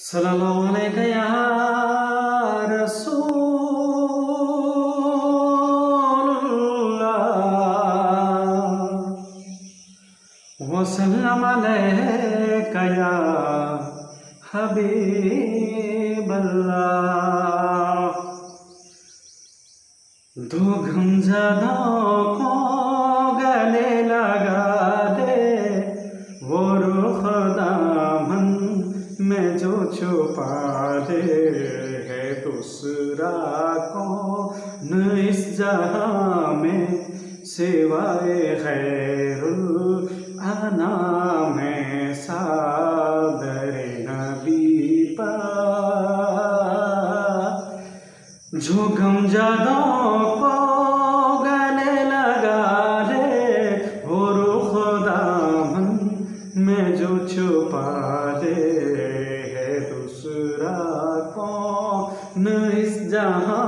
सल्लल्लाहु अलैहि या रसूलल्लाह वसल्लम अलैका या हबीबल्लाह। दो गमज़दों को गले लगा दे वो रुख दामन में जो छुपा दे है दूसरा कौन इस जहां में सिवाए खैरुल अनाम में सादरे नबी पाक। जो गमज़दों को गले लगा दे वो रुख दामन में जो छुपा दे है दूसरा कौन इस जहां